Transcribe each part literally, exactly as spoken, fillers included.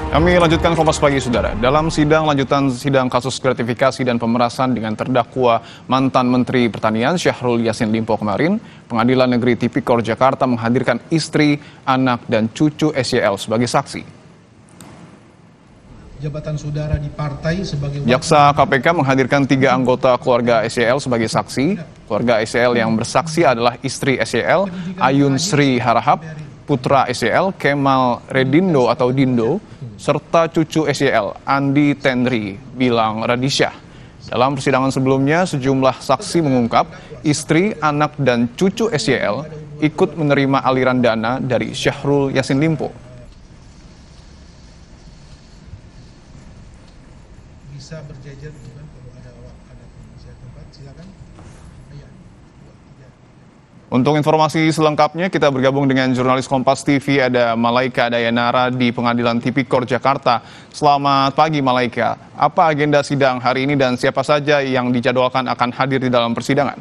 Kami lanjutkan Kompas Pagi, Saudara. Dalam sidang lanjutan sidang kasus gratifikasi dan pemerasan dengan terdakwa mantan Menteri Pertanian Syahrul Yassin Limpo kemarin, Pengadilan Negeri Tipikor Jakarta menghadirkan istri, anak, dan cucu S Y L sebagai saksi. Jabatan saudara di partai sebagai Jaksa K P K menghadirkan tiga anggota keluarga S Y L sebagai saksi. Keluarga S Y L yang bersaksi adalah istri S Y L, Ayun Sri Harahap, putra S Y L, Kemal Redindo atau Dindo, serta cucu S Y L, Andi Tenri Bilang Radisyah. Dalam persidangan sebelumnya, sejumlah saksi mengungkap istri, anak, dan cucu S Y L ikut menerima aliran dana dari Syahrul Yassin Limpo. Bisa berjajar dengan kalau ada ada bisa tempat, silakan. Ayo. Untuk informasi selengkapnya, kita bergabung dengan jurnalis Kompas T V, ada Malaika Dayanara di Pengadilan Tipikor Jakarta. Selamat pagi, Malaika. Apa agenda sidang hari ini dan siapa saja yang dijadwalkan akan hadir di dalam persidangan?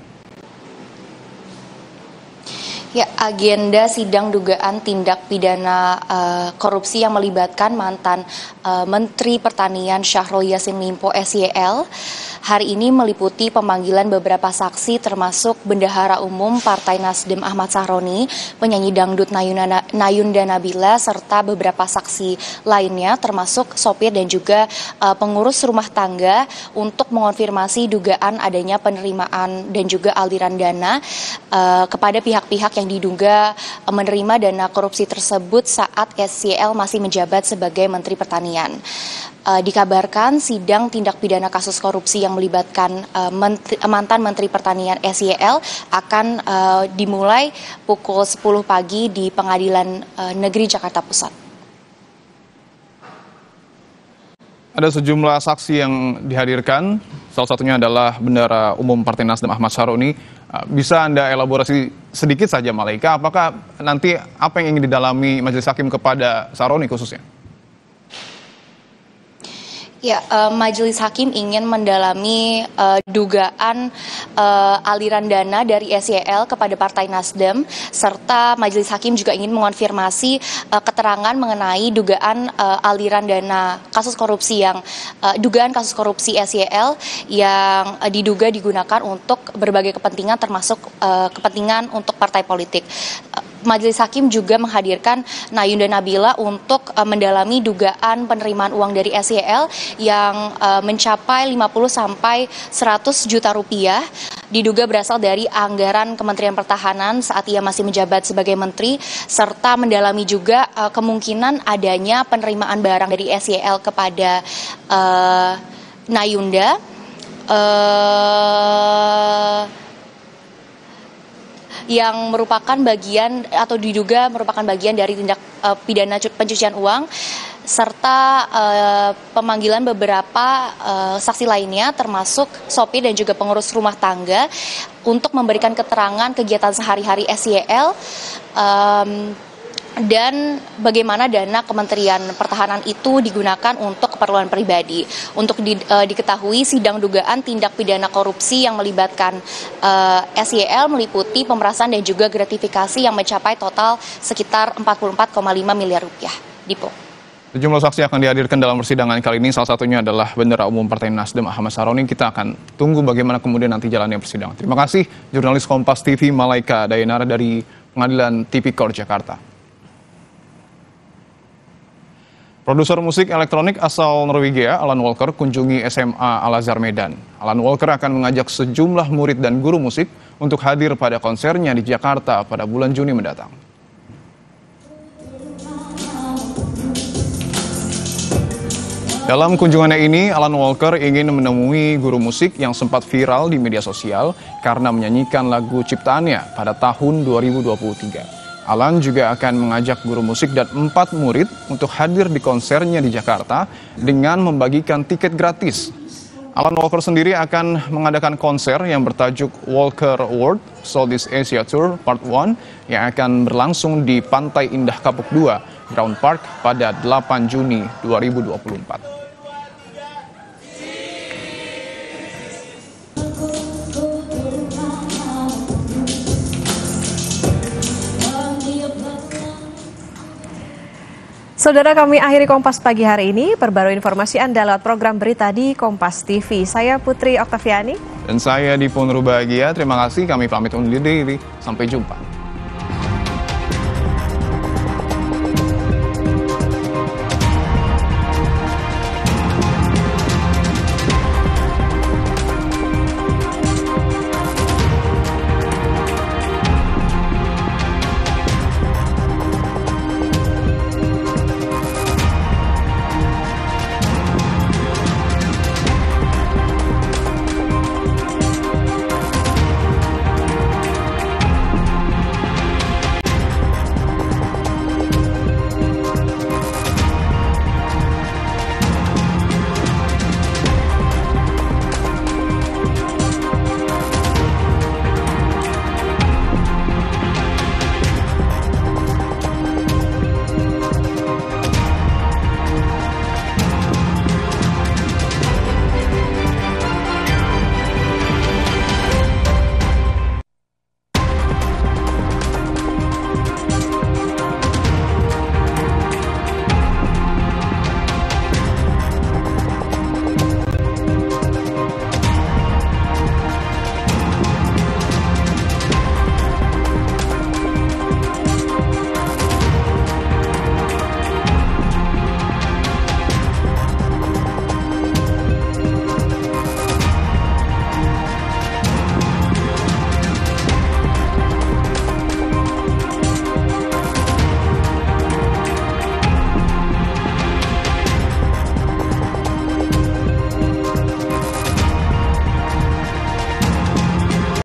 Ya, agenda sidang dugaan tindak pidana uh, korupsi yang melibatkan mantan uh, Menteri Pertanian Syahrul Yassin Limpo S Y L hari ini meliputi pemanggilan beberapa saksi termasuk Bendahara Umum Partai Nasdem Ahmad Sahroni, penyanyi dangdut Nayunda, Nayunda Nabila, serta beberapa saksi lainnya termasuk sopir dan juga uh, pengurus rumah tangga untuk mengonfirmasi dugaan adanya penerimaan dan juga aliran dana uh, kepada pihak-pihak yang diduga menerima dana korupsi tersebut saat S Y L masih menjabat sebagai Menteri Pertanian. Uh, dikabarkan sidang tindak pidana kasus korupsi yang melibatkan uh, menteri, mantan Menteri Pertanian S Y L akan uh, dimulai pukul sepuluh pagi di Pengadilan uh, Negeri Jakarta Pusat. Ada sejumlah saksi yang dihadirkan, salah satunya adalah Bendahara Umum Partai Nasdem Ahmad Sahroni. Bisa Anda elaborasi sedikit saja, Malaika, apakah nanti apa yang ingin didalami Majelis Hakim kepada Sahroni khususnya? Ya, uh, Majelis Hakim ingin mendalami uh, dugaan uh, aliran dana dari S Y L kepada Partai Nasdem, serta Majelis Hakim juga ingin mengonfirmasi uh, keterangan mengenai dugaan uh, aliran dana kasus korupsi yang uh, dugaan kasus korupsi S Y L yang uh, diduga digunakan untuk berbagai kepentingan termasuk uh, kepentingan untuk partai politik. Uh, Majelis Hakim juga menghadirkan Nayunda Nabila untuk uh, mendalami dugaan penerimaan uang dari S Y L yang uh, mencapai lima puluh sampai seratus juta rupiah, diduga berasal dari anggaran Kementerian Pertahanan saat ia masih menjabat sebagai menteri, serta mendalami juga uh, kemungkinan adanya penerimaan barang dari S Y L kepada uh, Nayunda. Uh, yang merupakan bagian atau diduga merupakan bagian dari tindak uh, pidana pencucian uang, serta uh, pemanggilan beberapa uh, saksi lainnya termasuk sopir dan juga pengurus rumah tangga untuk memberikan keterangan kegiatan sehari-hari S Y L um, dan bagaimana dana Kementerian Pertahanan itu digunakan untuk keperluan pribadi. Untuk di, uh, diketahui sidang dugaan tindak pidana korupsi yang melibatkan uh, S Y L meliputi pemerasan dan juga gratifikasi yang mencapai total sekitar empat puluh empat koma lima miliar rupiah. Dipo. Sejumlah saksi akan dihadirkan dalam persidangan kali ini, salah satunya adalah Bendahara Umum Partai Nasdem Ahmad Sahroni. Kita akan tunggu bagaimana kemudian nanti jalannya persidangan. Terima kasih jurnalis Kompas T V Malaika Dayanara dari Pengadilan Tipikor Jakarta. Produser musik elektronik asal Norwegia, Alan Walker, kunjungi S M A Al-Azhar Medan. Alan Walker akan mengajak sejumlah murid dan guru musik untuk hadir pada konsernya di Jakarta pada bulan Juni mendatang. Dalam kunjungannya ini, Alan Walker ingin menemui guru musik yang sempat viral di media sosial karena menyanyikan lagu ciptaannya pada tahun dua ribu dua puluh tiga. Alan juga akan mengajak guru musik dan empat murid untuk hadir di konsernya di Jakarta dengan membagikan tiket gratis. Alan Walker sendiri akan mengadakan konser yang bertajuk Walker World Southeast Asia Tour Part satu yang akan berlangsung di Pantai Indah Kapuk dua, Ground Park pada delapan Juni dua ribu dua puluh empat. Saudara, kami akhiri Kompas pagi hari ini. Perbarui informasi Anda lewat program berita di Kompas T V. Saya Putri Oktaviani. Dan saya Dipon Rubahagia. Terima kasih, kami pamit undur diri. Sampai jumpa.